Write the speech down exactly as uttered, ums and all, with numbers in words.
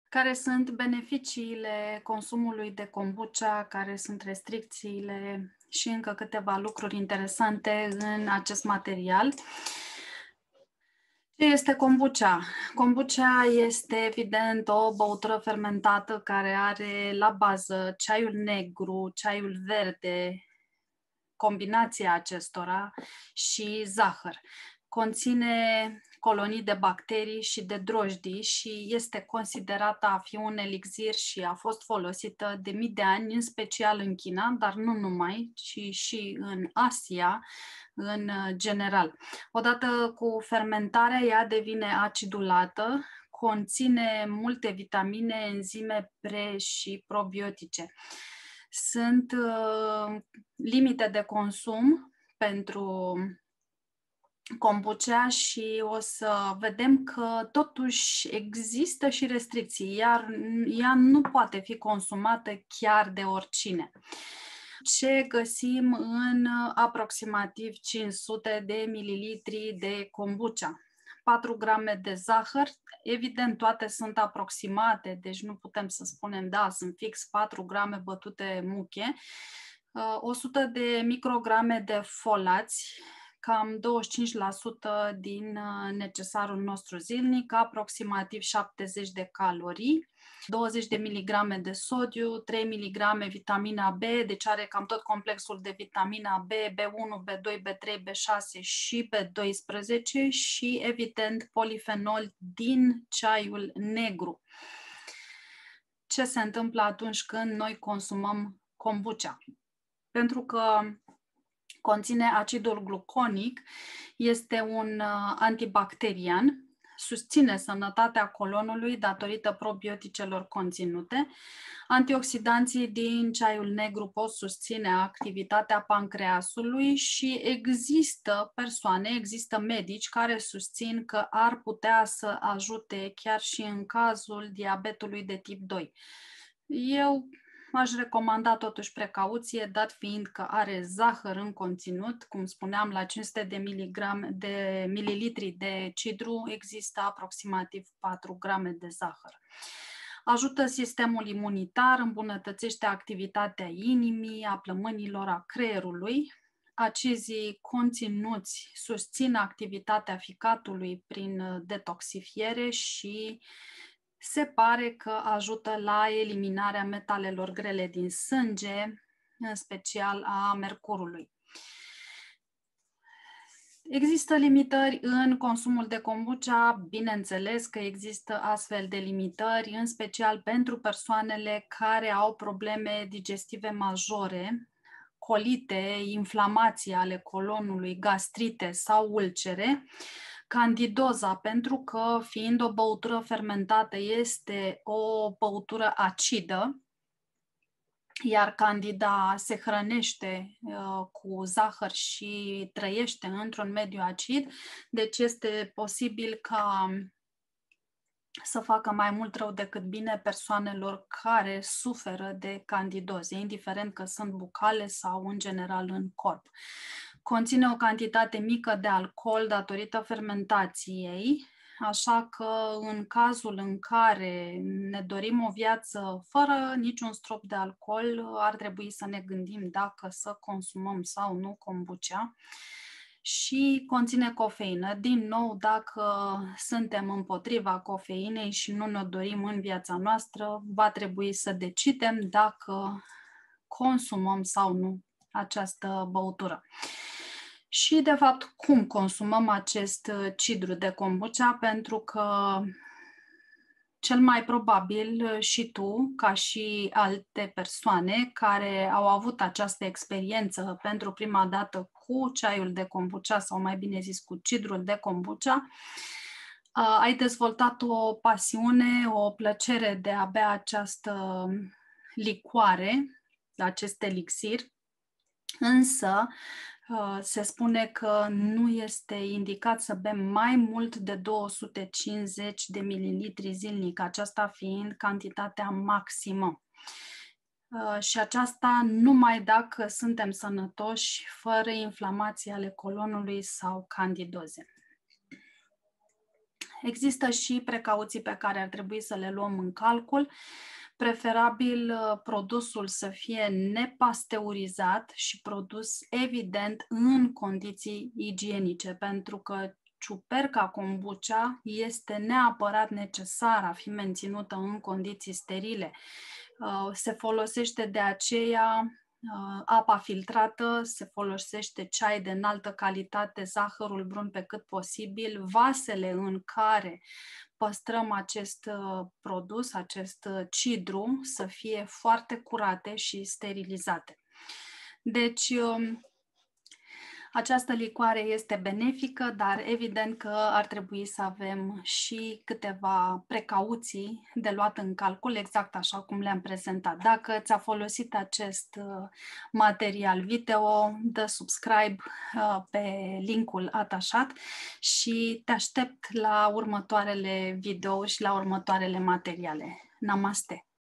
Care sunt beneficiile consumului de kombucha, care sunt restricțiile și încă câteva lucruri interesante în acest material. Ce este kombucha? Kombucha este, evident, o băutură fermentată care are la bază ceaiul negru, ceaiul verde, combinația acestora și zahăr. Conține colonii de bacterii și de drojdii și este considerată a fi un elixir și a fost folosită de mii de ani, în special în China, dar nu numai, ci și în Asia, în general. Odată cu fermentarea, ea devine acidulată, conține multe vitamine, enzime pre- și probiotice. Sunt uh, limite de consum pentru kombucha și o să vedem că totuși există și restricții, iar ea nu poate fi consumată chiar de oricine. Ce găsim în aproximativ cinci sute de mililitri de kombucha? patru grame de zahăr, evident toate sunt aproximate, deci nu putem să spunem, da, sunt fix patru grame bătute muche, o sută de micrograme de folați, cam douăzeci și cinci la sută din necesarul nostru zilnic, aproximativ șaptezeci de calorii, douăzeci de miligrame de sodiu, trei miligrame vitamina B, deci are cam tot complexul de vitamina B, B unu, B doi, B trei, B șase și B doisprezece și, evident, polifenol din ceaiul negru. Ce se întâmplă atunci când noi consumăm kombucha? Pentru că conține acidul gluconic, este un antibacterian, susține sănătatea colonului datorită probioticelor conținute. Antioxidanții din ceaiul negru pot susține activitatea pancreasului și există persoane, există medici care susțin că ar putea să ajute chiar și în cazul diabetului de tip doi. Eu aș recomanda totuși precauție, dat fiind că are zahăr în conținut, cum spuneam, la cinci sute de miligrame de mililitri de cidru există aproximativ patru grame de zahăr. Ajută sistemul imunitar, îmbunătățește activitatea inimii, a plămânilor, a creierului. Acizii conținuți susțin activitatea ficatului prin detoxifiere și se pare că ajută la eliminarea metalelor grele din sânge, în special a mercurului. Există limitări în consumul de kombucha, bineînțeles că există astfel de limitări, în special pentru persoanele care au probleme digestive majore, colite, inflamații ale colonului, gastrite sau ulcere. Candidoza, pentru că fiind o băutură fermentată, este o băutură acidă, iar candida se hrănește uh, cu zahăr și trăiește într-un mediu acid, deci este posibil ca să facă mai mult rău decât bine persoanelor care suferă de candidoze, indiferent că sunt bucale sau în general în corp. Conține o cantitate mică de alcool datorită fermentației, așa că în cazul în care ne dorim o viață fără niciun strop de alcool, ar trebui să ne gândim dacă să consumăm sau nu kombucha. Și conține cofeină. Din nou, dacă suntem împotriva cofeinei și nu ne dorim în viața noastră, va trebui să decidem dacă consumăm sau nu această băutură. Și, de fapt, cum consumăm acest cidru de kombucha? Pentru că cel mai probabil și tu, ca și alte persoane care au avut această experiență pentru prima dată cu ceaiul de kombucha, sau mai bine zis cu cidrul de kombucha, ai dezvoltat o pasiune, o plăcere de a bea această licoare, acest elixir, însă se spune că nu este indicat să bem mai mult de două sute cincizeci de mililitri zilnic, aceasta fiind cantitatea maximă. Și aceasta numai dacă suntem sănătoși, fără inflamații ale colonului sau candidoze. Există și precauții pe care ar trebui să le luăm în calcul. Preferabil produsul să fie nepasteurizat și produs, evident, în condiții igienice, pentru că ciuperca kombucha este neapărat necesară a fi menținută în condiții sterile. Se folosește de aceea apa filtrată, se folosește ceai de înaltă calitate, zahărul brun pe cât posibil, vasele în care păstrăm acest produs, acest cidru, să fie foarte curate și sterilizate. Deci, această licoare este benefică, dar evident că ar trebui să avem și câteva precauții de luat în calcul, exact așa cum le-am prezentat. Dacă ți-a folosit acest material video, dă subscribe pe linkul atașat și te aștept la următoarele video și la următoarele materiale. Namaste!